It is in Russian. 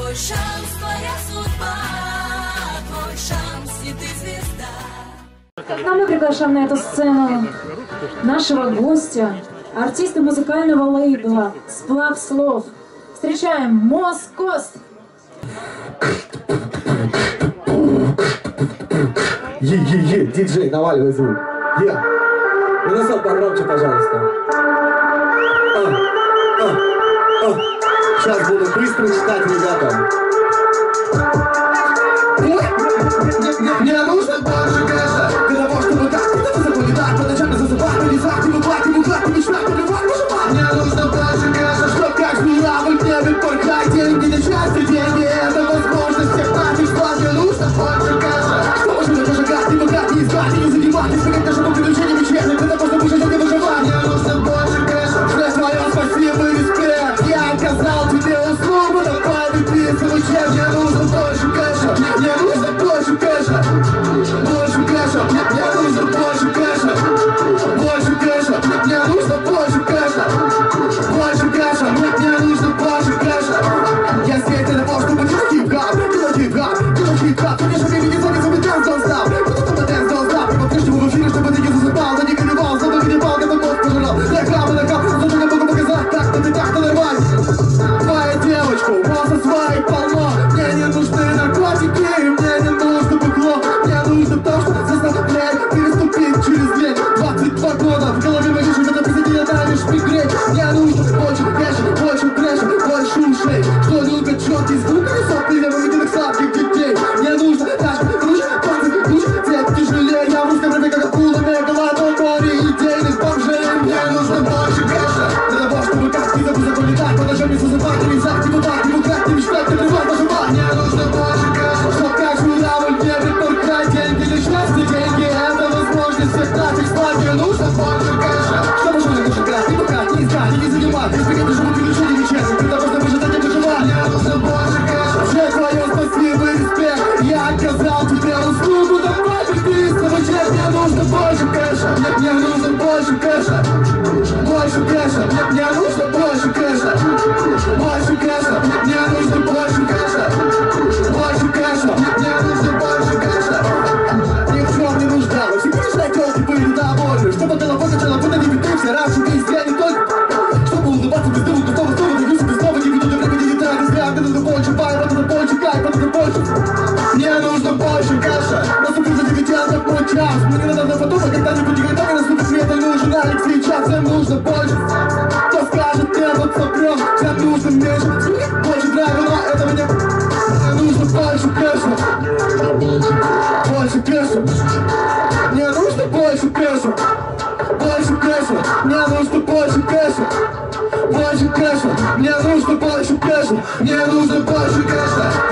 Твой шанс, твоя судьба, твой шанс, и ты звезда. А мы приглашаем на эту сцену нашего гостя, артиста музыкального лейбла «Сплав слов». Встречаем Москост! Е-е-е, диджей, наваливай звук. Е. И носок погромче, пожалуйста. Сейчас буду быстро читать, ребята. Мне нужно больше кэша для того, чтобы как-то запоминать, по ночам засыпать, вылезать, и выплать, и мечтать, убивать, выживать. Мне нужно больше кэша, чтоб как журавль в небе порхать. Деньги не счастье, деньги это возможность всех нафиг слав. Мне нужно больше кэша, чтобы же не зажигать, не выграть, не искать, и не задевать, избегать нашего приключения вечерних, для того, чтобы жить, не выживать. Мне нужно больше кэша, что твое спасибо и респект. Я оказал тебе услугу, давай выписывай чек. Мне нужно больше кэша, мне нужно больше кэша. Больше кэша, мне нужно больше кэша. Больше кэша, мне нужно больше кэша. Больше кэша, мне нужно больше кэша. Я здесь для того, чтобы делать хип-хап, делать хип-хап, делать хип-хап. Конечно, мне не звонит, чтобы дэнс don't stop. Кто-то дэнс don't stop. И по-прежнему в эфире, чтобы ты не засыпал, да не горевал, снова горевал, как мозг пожирал. Я храм и накап, зато я могу показать, как-то ты так-то нормально. Твоя девочка, масса своих полно. Мне не нужны наркотики, мне не нужно бухло. Мне нужно то, что заставляет переступить через дверь. 22 года, в голове моей жизни, когда позади я давишь пригреть. Мне нужно больше кэша, больше трэша, больше ушей. Что любят четкий звук, и сопли виденных сладких детей. Мне нужно тачка, ключ, панцирь, ключ, цепь тяжелее. Я в русском рэпе, как акула, на головном море идейных бомжей. Мне нужно больше кэша, для того, чтобы как ты запоминать, по ночам не засыпать, не вязать, не бывать, не украть, не мечтать, не плевать, нажимать. Мне нужно больше кэша, чтоб как журавль в небе порхать. Деньги для счастья, деньги это возможность всех нафиг слав. Мне нужно больше кэша, чтобы жить, не шагать, не бухать, не искать, не занимать, не избегать нашего приключения вечерних, для того, чтобы жить, не выживать. Мне нужно больше кэша, все твое спасибо и респект. Я оказал тебе услугу, давай переписывай чек. Мне нужно больше кэша, мне нужно больше кэша. Больше кэша, мне нужно больше кэша. Больше кэша, мне нужно больше кэша. Больше кэша, мне нужно больше кэша. Ни в чем не нужда, но всегда решай телки были довольны. Чтобы голова качала, куда не виды, все раньше везде, не только. Чтобы улыбаться без дыму, снова даюсь, без снова не виду, до времени не трать, взгляд, это больше байр, это больше кайф, это больше. Мне нужно больше кэша, наступил за 9 от мой час. Мне не надо подумать, когда-нибудь не готовы, наступит свет, нужен Алекс, сейчас всем нужно больше. Кто скажет мне, вот сопрем, всем нужно меньше. Больше драйва, но это мне нужно больше кэша. Больше кэша. Мне нужно больше кэша. Больше кэша. Мне нужно больше кэша. Больше кэша. Мне нужно больше кэша. Мне нужно больше кэша.